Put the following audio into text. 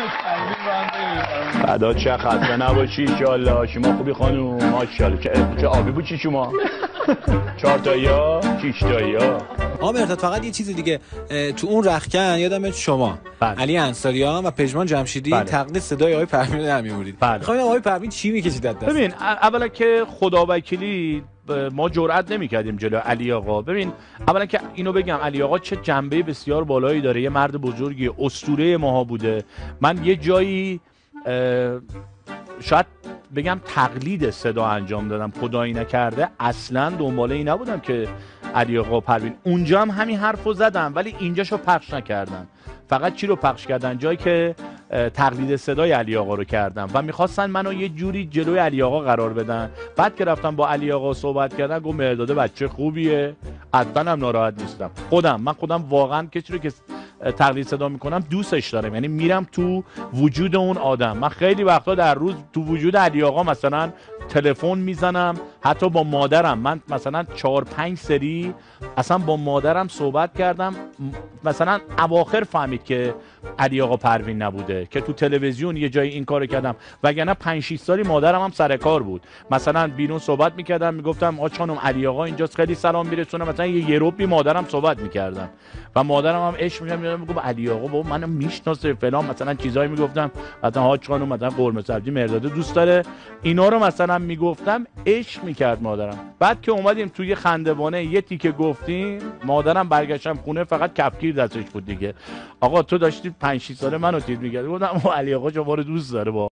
بعدا چه خسته نباشی انشالله. شما خوبی خانوم؟ ماشاءالله. چه آبی بود چی شما؟ 4 تاییا 6 تاییا. آقا مرداد فقط یه چیز دیگه، تو اون رختکن یادم شما علی انصاریان و پژمان جمشیدی تقلید صدای آقای پروین رو نمی‌آورید. می‌خوام آقای پروین چی می‌کشید از دست؟ ببین اولا که خداوکیلی ما جرئت نمی‌کردیم جلو علی آقا. ببین اولا که اینو بگم علی آقا چه جنبه بسیار بالایی داره، یه مرد بزرگی، اسطوره ماها بوده. من یه جایی شاید بگم تقلید صدا انجام دادم، خدایی نکرده اصلا دنباله این نبودم که علی آقا پروین. اونجا هم همین حرفو زدم ولی اینجاشو پخش نکردم. فقط چی رو پخش کردن؟ جایی که تقلید صدای علی آقا رو کردم و میخواستن منو یه جوری جلوی علی آقا قرار بدن. بعد که رفتم با علی آقا صحبت کردن گفت مرداد بچه خوبیه، اصلا هم ناراحت نیستم. من خودم واقعا کسی رو که تقلید صدا میکنم دوستش دارم، یعنی میرم تو وجود اون آدم. من خیلی وقتا در روز تو وجود علی آقا مثلا تلفن میزنم، حتی با مادرم. من مثلا 4-5 سری اصلا با مادرم صحبت کردم، مثلا اواخر فهمید که علی آقا پروین نبوده، که تو تلویزیون یه جایی این کارو کردم، وگرنه 5-6 سالی مادرم هم سر کار بود. مثلا بیرون صحبت میکردم میگفتم آقا خانم علی آقا اینجاست خیلی سلام میرسونه، مثلا یه روبی مادرم صحبت میکردم و مادرم هم عشق میگم علی آقا بابا منو میشناسه فلان، مثلا چیزایی میگفتم، مثلا حاج خانم مثلا قرمه سبزی مرداد دوست داره، اینا رو مثلا میگفتم، عشق میکرد مادرم. بعد که اومدیم توی خندوانه یه تیکه گفتیم، مادرم برگشتم خونه فقط کفگیر دستش بود دیگه. آقا تو داشتی 5-6 ساله منو تیر می‌کردی. گفتم علی آقا شما رو دوست داره با